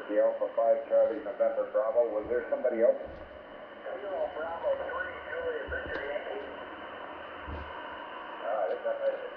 Whiskey Alpha 5 Charlie November Bravo. Was there somebody else? Kilo Bravo 3 Julius Richard Yankee. I think that might have been